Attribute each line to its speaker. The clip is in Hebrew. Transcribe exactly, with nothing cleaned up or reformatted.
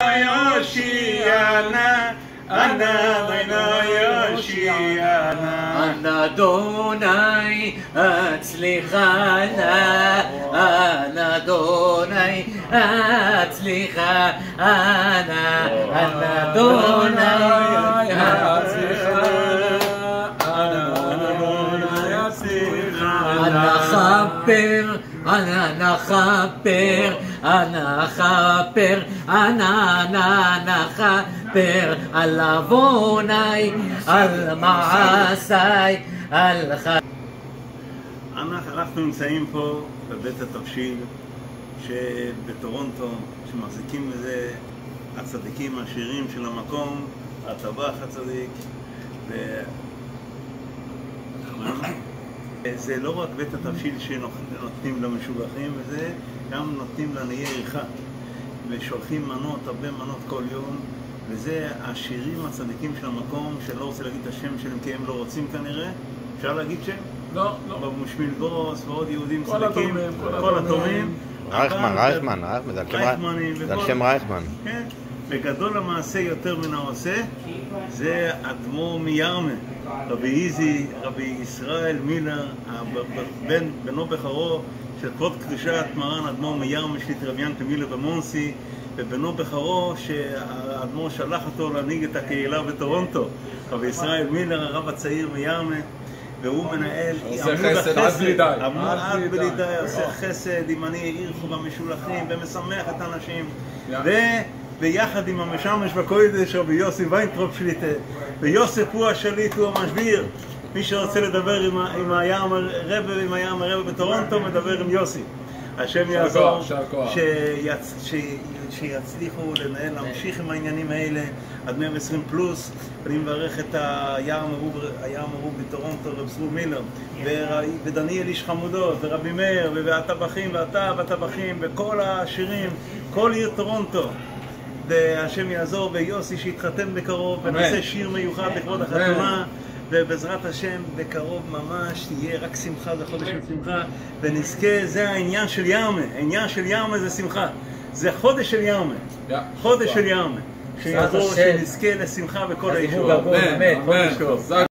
Speaker 1: יושיענה, אנא יושיענה.
Speaker 2: אנא אדוני הצליחנה, אנא אדוני הצליחנה, אנא אדוני הצליחנה, אנא כפר, אנא נכפר, אנא כפר, אנא אנא כפר על עווני, על מעשיי, על ח...
Speaker 1: אנחנו נמצאים פה בבית התבשיל שבטורונטו, שמחזיקים בזה הצדיקים העשירים של המקום, הטבח הצדיק, ו... זה לא רק בית התבשיל שנותנים למשובחים, וזה גם נותנים לעניי עירך, ושולחים מנות, הרבה מנות כל יום, וזה השירים הצדיקים של המקום, שלא רוצה להגיד את השם שלהם כי הם לא רוצים כנראה. אפשר להגיד שם?
Speaker 3: לא, לא.
Speaker 1: משמיל גורוס ועוד יהודים צדיקים, כל התורמים.
Speaker 4: רייכמן, רייכמן, זה על שם רייכמן.
Speaker 1: כן, בגדול המעשה יותר מן העושה, זה אדמו"ר מירמה, רבי איזי, רבי ישראל מילר, בנו בכרו של כבוד קדושת מרן אדמו"ר מירמה שליט רבי ינקה מילר במונסי, ובנו בכרו שהאדמו"ר שלח אותו להנהיג את הקהילה בטורונטו, רבי ישראל מילר, הרב הצעיר מירמה, והוא מנהל
Speaker 3: עושה חסד עד בלי די,
Speaker 1: עד בלי די, עושה חסד עם עניי עירך במשולחים ומשמח את האנשים, ויחד עם המשמש בקודש רבי יוסי ויינטרופ שליטה, ויוסף הוא השליט, הוא המשביר. מי שרוצה לדבר עם הים הרבה ועם הים הרבה בטורונטו מדבר עם יוסי. השם יעזור שיצליחו לנהל, להמשיך עם העניינים האלה עד מאה ועשרים פלוס. אני מברך את הים הרוג בטורונטו, רב סרו מילר, ודניאל איש חמודות, ורבי מאיר, והטבחים, ואתה והטבחים, וכל השירים, כל עיר טורונטו. והשם יעזור, ויוסי שיתחתן בקרוב, ונעשה שיר מיוחד לכבוד החתונה, ובעזרת השם בקרוב ממש תהיה רק שמחה, זה חודש של שמחה, ונזכה, זה העניין של ירמה, העניין של ירמה זה שמחה, זה חודש של ירמה, חודש של ירמה, שיעזור שנזכה לשמחה בכל האישור.
Speaker 3: אמן, אמן.